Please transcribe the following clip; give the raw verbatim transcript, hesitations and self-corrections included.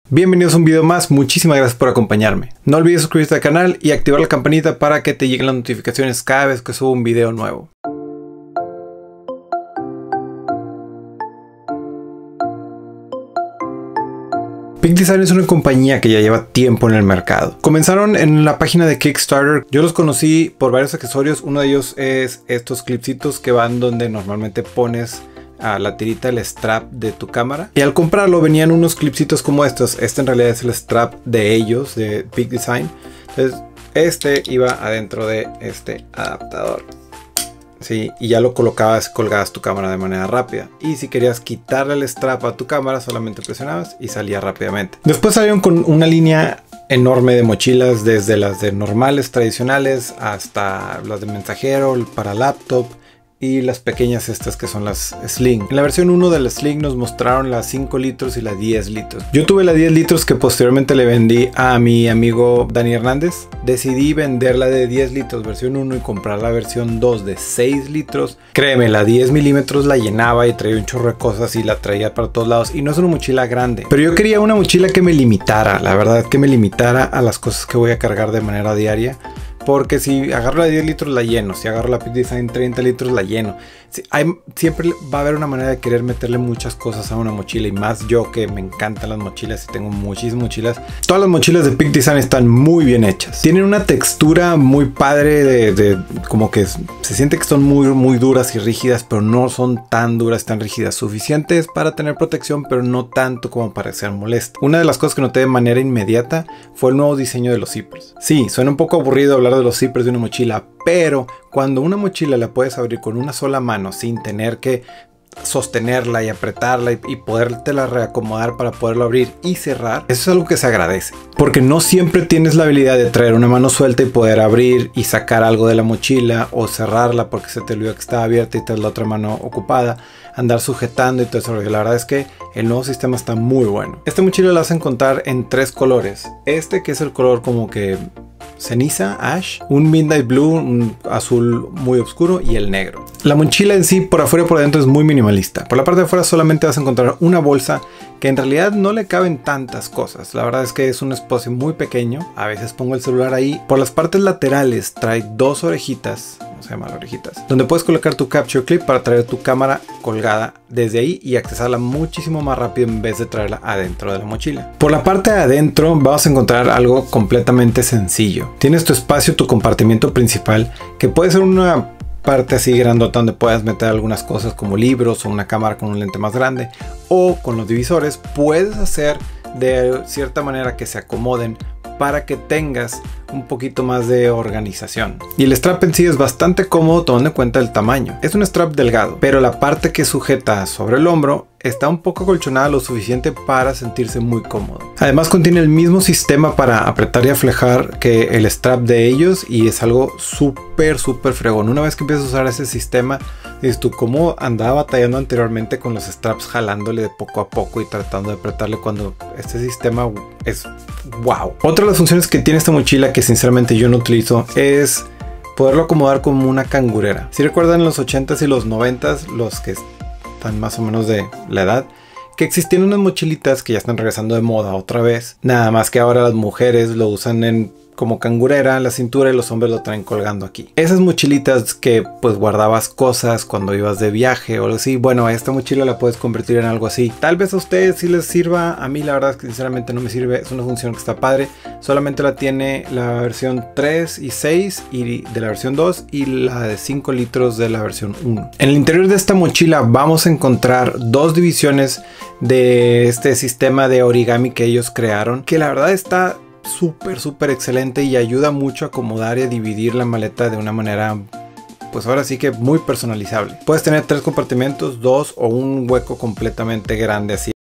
Bienvenidos a un video más, muchísimas gracias por acompañarme. No olvides suscribirte al canal y activar la campanita para que te lleguen las notificaciones cada vez que subo un video nuevo. Peak Design es una compañía que ya lleva tiempo en el mercado. Comenzaron en la página de Kickstarter. Yo los conocí por varios accesorios. Uno de ellos es estos clipsitos que van donde normalmente pones a la tirita, el strap de tu cámara, y al comprarlo venían unos clipsitos como estos. Este en realidad es el strap de ellos, de Peak Design. Entonces este iba adentro de este adaptador, sí, y ya lo colocabas, colgabas tu cámara de manera rápida, y si querías quitarle el strap a tu cámara solamente presionabas y salía rápidamente. Después salieron con una línea enorme de mochilas, desde las de normales tradicionales hasta las de mensajero para laptop, y las pequeñas estas que son las Sling. En la versión uno de la Sling nos mostraron las cinco litros y las diez litros. Yo tuve la diez litros que posteriormente le vendí a mi amigo Dani Hernández. Decidí vender la de diez litros versión uno y comprar la versión dos de seis litros. Créeme, la diez milímetros la llenaba y traía un chorro de cosas y la traía para todos lados. Y no es una mochila grande, pero yo quería una mochila que me limitara, la verdad, que me limitara a las cosas que voy a cargar de manera diaria. Porque si agarro la diez litros la lleno, si agarro la Peak Design treinta litros la lleno. Si hay, siempre va a haber una manera de querer meterle muchas cosas a una mochila, y más yo que me encantan las mochilas y tengo muchísimas mochilas. Todas las mochilas de Peak Design están muy bien hechas. Tienen una textura muy padre de, de como que se siente que son muy, muy duras y rígidas, pero no son tan duras, tan rígidas, suficientes para tener protección, pero no tanto como para que sean molestas. Una de las cosas que noté de manera inmediata fue el nuevo diseño de los zippers. Sí, suena un poco aburrido hablar de los zippers de una mochila, pero cuando una mochila la puedes abrir con una sola mano sin tener que sostenerla y apretarla y, y podértela reacomodar para poderlo abrir y cerrar, eso es algo que se agradece, porque no siempre tienes la habilidad de traer una mano suelta y poder abrir y sacar algo de la mochila, o cerrarla porque se te olvidó que estaba abierta y traes la otra mano ocupada, andar sujetando y todo eso. La verdad es que el nuevo sistema está muy bueno. Esta mochila la vas a encontrar en tres colores. Este que es el color como que ceniza, ash, un midnight blue, un azul muy oscuro, y el negro. La mochila en sí, por afuera y por adentro, es muy minimalista. Por la parte de afuera solamente vas a encontrar una bolsa que en realidad no le caben tantas cosas. La verdad es que es un espacio muy pequeño. A veces pongo el celular ahí. Por las partes laterales trae dos orejitas, no se llaman orejitas, donde puedes colocar tu capture clip para traer tu cámara colgada desde ahí y accesarla muchísimo más rápido en vez de traerla adentro de la mochila. Por la parte de adentro vas a encontrar algo completamente sencillo. Tienes tu espacio, tu compartimiento principal, que puede ser una parte así grandota donde puedas meter algunas cosas como libros o una cámara con un lente más grande, o con los divisores puedes hacer de cierta manera que se acomoden para que tengas un poquito más de organización. Y el strap en sí es bastante cómodo tomando en cuenta el tamaño. Es un strap delgado, pero la parte que sujeta sobre el hombro está un poco acolchonada, lo suficiente para sentirse muy cómodo. Además contiene el mismo sistema para apretar y aflojar que el strap de ellos, y es algo súper súper fregón. Una vez que empiezas a usar ese sistema, dices tú, cómo andaba batallando anteriormente con los straps, jalándole de poco a poco y tratando de apretarle, cuando este sistema es wow. Otra de las funciones que tiene esta mochila, que sinceramente yo no utilizo, es poderlo acomodar como una cangurera. Si recuerdan, en los ochentas y los noventas, los que están más o menos de la edad, que existían unas mochilitas que ya están regresando de moda otra vez, nada más que ahora las mujeres lo usan en como cangurera en la cintura y los hombres lo traen colgando aquí. Esas mochilitas que pues guardabas cosas cuando ibas de viaje o algo así, bueno, esta mochila la puedes convertir en algo así. Tal vez a ustedes sí les sirva, a mí la verdad es que sinceramente no me sirve. Es una función que está padre, solamente la tiene la versión tres y seis y de la versión dos, y la de cinco litros de la versión uno. En el interior de esta mochila vamos a encontrar dos divisiones de este sistema de origami que ellos crearon, que la verdad está súper súper excelente y ayuda mucho a acomodar y a dividir la maleta de una manera, pues ahora sí que muy personalizable. Puedes tener tres compartimentos, dos o un hueco completamente grande así